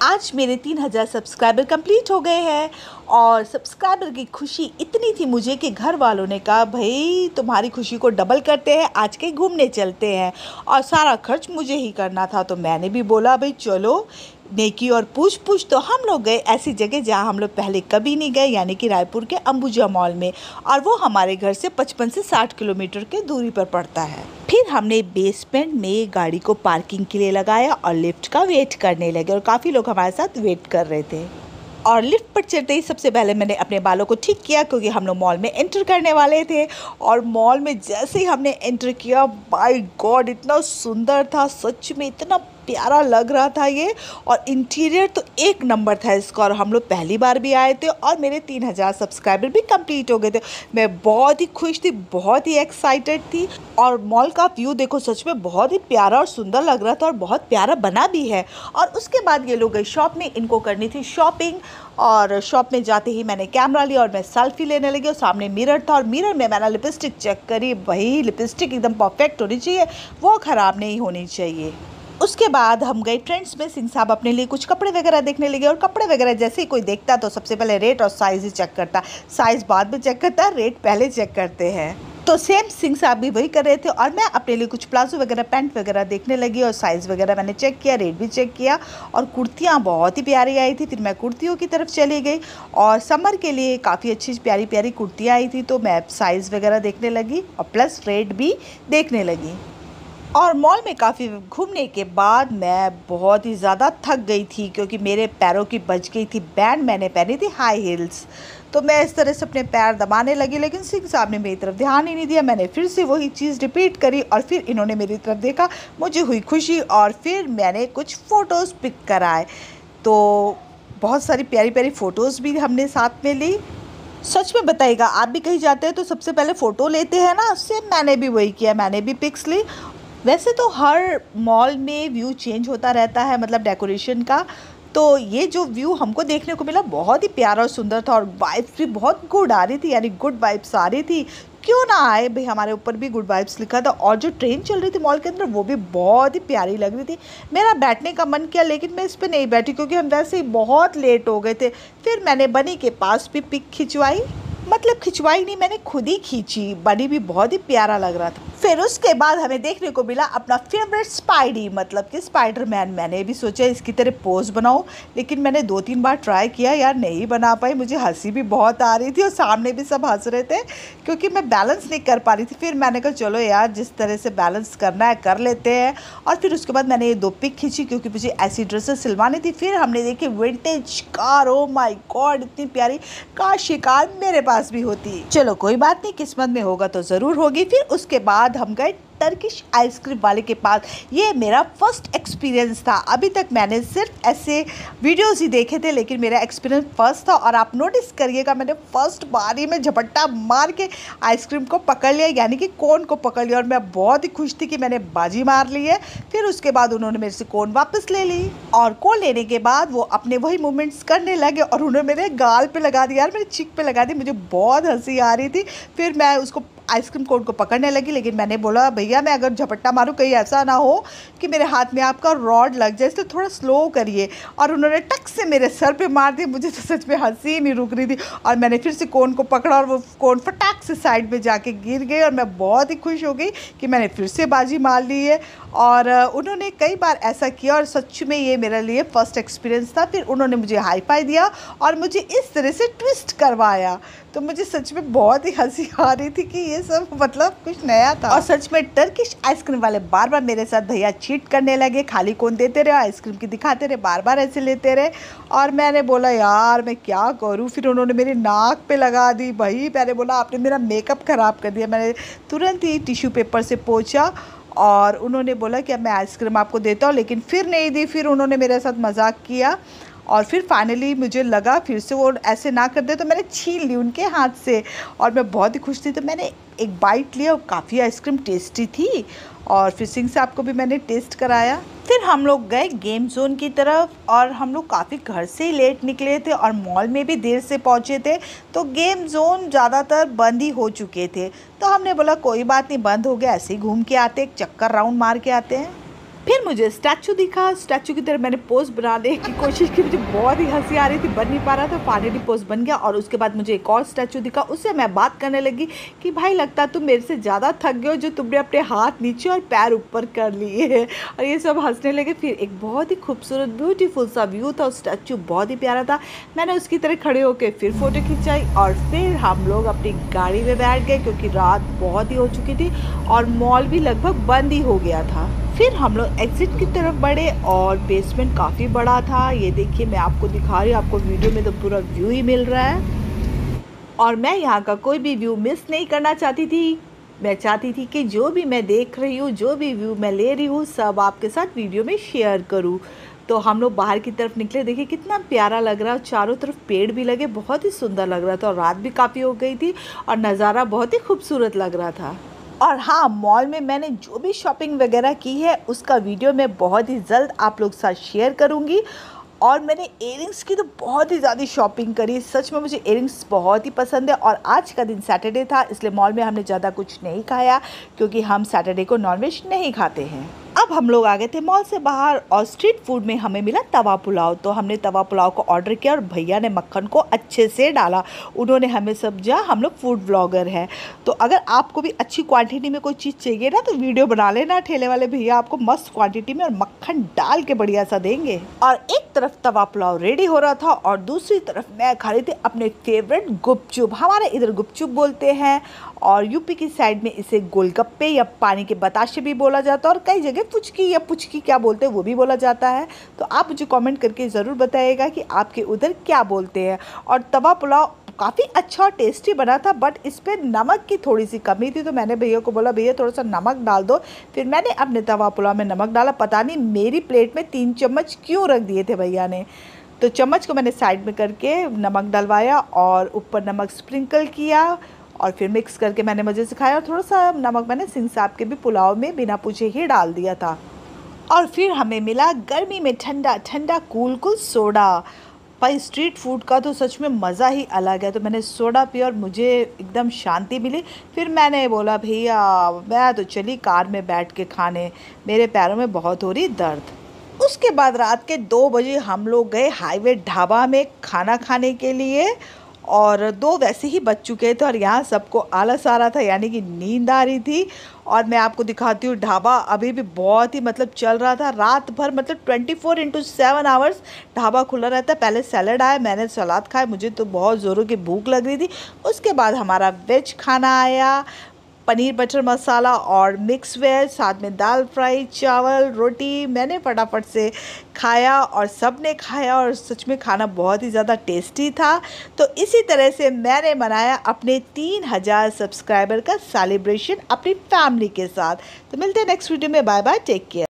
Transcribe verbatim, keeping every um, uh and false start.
आज मेरे तीन हज़ार सब्सक्राइबर कंप्लीट हो गए हैं और सब्सक्राइबर की खुशी इतनी थी मुझे कि घर वालों ने कहा भाई तुम्हारी खुशी को डबल करते हैं, आज कहीं घूमने चलते हैं। और सारा खर्च मुझे ही करना था तो मैंने भी बोला भाई चलो। नेकी और पूछ पूछ तो हम लोग गए ऐसी जगह जहाँ हम लोग पहले कभी नहीं गए, यानी कि रायपुर के अंबुजा मॉल में, और वो हमारे घर से पचपन से साठ किलोमीटर के दूरी पर पड़ता है। फिर हमने बेसमेंट में गाड़ी को पार्किंग के लिए लगाया और लिफ्ट का वेट करने लगे और काफ़ी लोग हमारे साथ वेट कर रहे थे। और लिफ्ट पर चढ़ते ही सबसे पहले मैंने अपने बालों को ठीक किया क्योंकि हम लोग मॉल में एंटर करने वाले थे। और मॉल में जैसे ही हमने एंटर किया, बाय गॉड इतना सुंदर था, सच में इतना प्यारा लग रहा था ये। और इंटीरियर तो एक नंबर था इसका, और हम लोग पहली बार भी आए थे और मेरे तीन हज़ार सब्सक्राइबर भी कंप्लीट हो गए थे। मैं बहुत ही खुश थी, बहुत ही एक्साइटेड थी। और मॉल का व्यू देखो, सच में बहुत ही प्यारा और सुंदर लग रहा था और बहुत प्यारा बना भी है। और उसके बाद ये लोग गए शॉप में, इनको करनी थी शॉपिंग। और शॉप में जाते ही मैंने कैमरा लिया और मैं सेल्फी लेने लगी और सामने मिरर था और मिरर में मैंने लिपस्टिक चेक करी। वही लिपस्टिक एकदम परफेक्ट होनी चाहिए, वो ख़राब नहीं होनी चाहिए। उसके बाद हम गए ट्रेंड्स में, सिंह साहब अपने लिए कुछ कपड़े वगैरह देखने लगे। और कपड़े वगैरह जैसे ही कोई देखता तो सबसे पहले रेट और साइज़ ही चेक करता, साइज़ बाद में चेक करता, रेट पहले चेक करते हैं। तो सेम सिंह साहब भी वही कर रहे थे और मैं अपने लिए कुछ प्लाजो वगैरह पैंट वगैरह देखने लगी और साइज़ वगैरह मैंने चेक किया, रेट भी चेक किया। और कुर्तियाँ बहुत ही प्यारी आई थी, फिर मैं कुर्तियों की तरफ चली गई और समर के लिए काफ़ी अच्छी प्यारी प्यारी कुर्तियाँ आई थी तो मैं साइज़ वगैरह देखने लगी और प्लस रेट भी देखने लगी। और मॉल में काफ़ी घूमने के बाद मैं बहुत ही ज़्यादा थक गई थी क्योंकि मेरे पैरों की बच गई थी बैंड, मैंने पहनी थी हाई हील्स। तो मैं इस तरह से अपने पैर दबाने लगी, लेकिन सिंह साहब ने मेरी तरफ ध्यान ही नहीं दिया। मैंने फिर से वही चीज़ रिपीट करी और फिर इन्होंने मेरी तरफ देखा, मुझे हुई खुशी और फिर मैंने कुछ फ़ोटोज़ पिक कराए। तो बहुत सारी प्यारी प्यारी फ़ोटोज़ भी हमने साथ में ली। सच में बताइएगा, आप भी कहीं जाते हैं तो सबसे पहले फ़ोटो लेते हैं ना, उससे मैंने भी वही किया, मैंने भी पिक्स ली। वैसे तो हर मॉल में व्यू चेंज होता रहता है, मतलब डेकोरेशन का। तो ये जो व्यू हमको देखने को मिला बहुत ही प्यारा और सुंदर था और वाइब्स भी बहुत गुड आ रही थी, यानी गुड वाइब्स आ रही थी। क्यों ना आए भाई, हमारे ऊपर भी गुड वाइब्स लिखा था। और जो ट्रेन चल रही थी मॉल के अंदर वो भी बहुत ही प्यारी लग रही थी। मेरा बैठने का मन किया लेकिन मैं इस पर नहीं बैठी क्योंकि हम वैसे ही बहुत लेट हो गए थे। फिर मैंने बनी के पास भी पिक खिंचवाई, मतलब खिंचवाई नहीं, मैंने खुद ही खींची। बनी भी बहुत ही प्यारा लग रहा था। फिर उसके बाद हमें देखने को मिला अपना फेवरेट स्पाइडी, मतलब कि स्पाइडरमैन। मैंने भी सोचा इसकी तरह पोज बनाऊं, लेकिन मैंने दो तीन बार ट्राई किया यार, नहीं बना पाई। मुझे हंसी भी बहुत आ रही थी और सामने भी सब हंस रहे थे क्योंकि मैं बैलेंस नहीं कर पा रही थी। फिर मैंने कहा चलो यार, जिस तरह से बैलेंस करना है कर लेते हैं। और फिर उसके बाद मैंने ये दो पिक खींची क्योंकि मुझे ऐसी ड्रेसेस सिलवानी थी। फिर हमने देखी vintage car, oh my god इतनी प्यारी काश ये कार मेरे पास भी होती। चलो कोई बात नहीं, किस्मत में होगा तो ज़रूर होगी। फिर उसके बाद हम गए टर्किश आइसक्रीम वाले के पास। ये मेरा फर्स्ट एक्सपीरियंस था, अभी तक मैंने सिर्फ ऐसे वीडियोस ही देखे थे लेकिन मेरा एक्सपीरियंस फर्स्ट था। और आप नोटिस करिएगा, मैंने फर्स्ट बारी में झपट्टा मार के आइसक्रीम को पकड़ लिया, यानी कि कोन को पकड़ लिया। और मैं बहुत ही खुश थी कि मैंने बाजी मार ली है। फिर उसके बाद उन्होंने मेरे से कोन वापस ले ली और कोन लेने के बाद वो अपने वही मूवमेंट्स करने लगे और उन्होंने मेरे गाल पे लगा दिया यार, मेरे चिक पे लगा दी। मुझे बहुत हंसी आ रही थी। फिर मैं उसको आइसक्रीम कोन को पकड़ने लगी, लेकिन मैंने बोला भैया मैं अगर झपट्टा मारूं कहीं ऐसा ना हो कि मेरे हाथ में आपका रॉड लग जाए, इसलिए थोड़ा स्लो करिए। और उन्होंने टक से मेरे सर पे मार दी। मुझे तो सच में हंसी नहीं रुक रही थी और मैंने फिर से कोन को पकड़ा और वो कोन फटाक से साइड में जाके गिर गई। और मैं बहुत ही खुश हो गई कि मैंने फिर से बाजी मार ली है। और उन्होंने कई बार ऐसा किया और सच में ये मेरे लिए फ़र्स्ट एक्सपीरियंस था। फिर उन्होंने मुझे हाई फाई दिया और मुझे इस तरह से ट्विस्ट करवाया। तो मुझे सच में बहुत ही हंसी आ रही थी कि ये सब मतलब कुछ नया था। और सच में टर्किश आइसक्रीम वाले बार बार मेरे साथ भैया चीट करने लगे, खाली कोन देते रहे, आइसक्रीम की दिखाते रहे, बार बार ऐसे लेते रहे। और मैंने बोला यार मैं क्या करूं। फिर उन्होंने मेरी नाक पे लगा दी। भाई मैंने बोला आपने मेरा मेकअप ख़राब कर दिया। मैंने तुरंत ही टिश्यू पेपर से पोंछा और उन्होंने बोला कि अब मैं आइसक्रीम आपको देता हूँ, लेकिन फिर नहीं दी। फिर उन्होंने मेरे साथ मजाक किया और फिर फाइनली मुझे लगा फिर से वो ऐसे ना कर दे, तो मैंने छीन ली उनके हाथ से और मैं बहुत ही खुश थी। तो मैंने एक बाइट लिया और काफ़ी आइसक्रीम टेस्टी थी। और फिर सिंह साहब को भी मैंने टेस्ट कराया। फिर हम लोग गए गेम जोन की तरफ और हम लोग काफ़ी घर से ही लेट निकले थे और मॉल में भी देर से पहुँचे थे, तो गेम जोन ज़्यादातर बंद ही हो चुके थे। तो हमने बोला कोई बात नहीं, बंद हो गया, ऐसे ही घूम के आते, एक चक्कर राउंड मार के आते हैं। फिर मुझे स्टैचू दिखा। स्टैचू की तरह मैंने पोज बनाने की कोशिश की, मुझे बहुत ही हंसी आ रही थी, बन नहीं पा रहा था। फाइनली पोज बन गया। और उसके बाद मुझे एक और स्टैचू दिखा, उससे मैं बात करने लगी कि भाई लगता तुम मेरे से ज़्यादा थक गए हो जो तुमने अपने हाथ नीचे और पैर ऊपर कर लिए हैं। और ये सब हंसने लगे। फिर एक बहुत ही खूबसूरत ब्यूटीफुल सा व्यू था, स्टैचू बहुत ही प्यारा था। मैंने उसकी तरह खड़े होकर फिर फ़ोटो खिंचाई और फिर हम लोग अपनी गाड़ी में बैठ गए क्योंकि रात बहुत ही हो चुकी थी और मॉल भी लगभग बंद ही हो गया था। फिर हम लोग एग्जिट की तरफ बढ़े और बेसमेंट काफ़ी बड़ा था। ये देखिए मैं आपको दिखा रही हूँ, आपको वीडियो में तो पूरा व्यू ही मिल रहा है और मैं यहाँ का कोई भी व्यू मिस नहीं करना चाहती थी। मैं चाहती थी कि जो भी मैं देख रही हूँ, जो भी व्यू मैं ले रही हूँ, सब आपके साथ वीडियो में शेयर करूँ। तो हम लोग बाहर की तरफ निकले, देखिए कितना प्यारा लग रहा है। चारों तरफ पेड़ भी लगे, बहुत ही सुंदर लग रहा था और रात भी काफ़ी हो गई थी और नज़ारा बहुत ही खूबसूरत लग रहा था। और हाँ, मॉल में मैंने जो भी शॉपिंग वगैरह की है उसका वीडियो मैं बहुत ही जल्द आप लोग साथ शेयर करूँगी। और मैंने इयरिंग्स की तो बहुत ही ज़्यादा शॉपिंग करी, सच में मुझे इयरिंग्स बहुत ही पसंद है। और आज का दिन सैटरडे था इसलिए मॉल में हमने ज़्यादा कुछ नहीं खाया क्योंकि हम सैटरडे को नॉनवेज नहीं खाते हैं। अब हम लोग आ गए थे मॉल से बाहर और स्ट्रीट फूड में हमें मिला तवा पुलाव। तो हमने तवा पुलाव को ऑर्डर किया और भैया ने मक्खन को अच्छे से डाला। उन्होंने हमें समझा हम लोग फूड ब्लॉगर हैं, तो अगर आपको भी अच्छी क्वांटिटी में कोई चीज़ चाहिए ना तो वीडियो बना लेना। ठेले वाले भैया आपको मस्त क्वांटिटी में और मक्खन डाल के बढ़िया सा देंगे। और एक तरफ तवा पुलाव रेडी हो रहा था और दूसरी तरफ मैं खा रही थी अपने फेवरेट गुपचुप। हमारे इधर गुपचुप बोलते हैं और यूपी की साइड में इसे गोलगप्पे या पानी के बताशे भी बोला जाता है और कई जगह पुचकी या पुचकी क्या बोलते हैं वो भी बोला जाता है। तो आप मुझे कमेंट करके ज़रूर बताइएगा कि आपके उधर क्या बोलते हैं। और तवा पुलाव काफ़ी अच्छा और टेस्टी बना था, बट इस पर नमक की थोड़ी सी कमी थी। तो मैंने भैया को बोला भैया थोड़ा सा नमक डाल दो। फिर मैंने अपने तवा पुलाव में नमक डाला। पता नहीं मेरी प्लेट में तीन चम्मच क्यों रख दिए थे भैया ने। तो चम्मच को मैंने साइड में करके नमक डलवाया और ऊपर नमक स्प्रिंकल किया और फिर मिक्स करके मैंने मज़े से खाया। और थोड़ा सा नमक मैंने सिंह साहब के भी पुलाव में बिना पूछे ही डाल दिया था। और फिर हमें मिला गर्मी में ठंडा ठंडा कूल कूल सोडा। भाई स्ट्रीट फूड का तो सच में मज़ा ही अलग है। तो मैंने सोडा पिया और मुझे एकदम शांति मिली। फिर मैंने बोला भैया मैं तो चली कार में बैठ के खाने, मेरे पैरों में बहुत हो रही दर्द। उसके बाद रात के दो बजे हम लोग गए हाईवे ढाबा में खाना खाने के लिए और दो वैसे ही बज चुके थे और यहाँ सबको आलस आ रहा था, यानी कि नींद आ रही थी। और मैं आपको दिखाती हूँ ढाबा अभी भी बहुत ही मतलब चल रहा था रात भर, मतलब twenty four into seven hours ढाबा खुला रहता है। पहले सैलड आया, मैंने सलाद खाया, मुझे तो बहुत ज़ोरों की भूख लग रही थी। उसके बाद हमारा वेज खाना आया, पनीर बटर मसाला और मिक्स वेज, साथ में दाल फ्राई, चावल, रोटी। मैंने फटाफट से खाया और सब ने खाया और सच में खाना बहुत ही ज़्यादा टेस्टी था। तो इसी तरह से मैंने मनाया अपने तीन हज़ार सब्सक्राइबर का सेलिब्रेशन अपनी फैमिली के साथ। तो मिलते हैं नेक्स्ट वीडियो में। Bye bye, take care.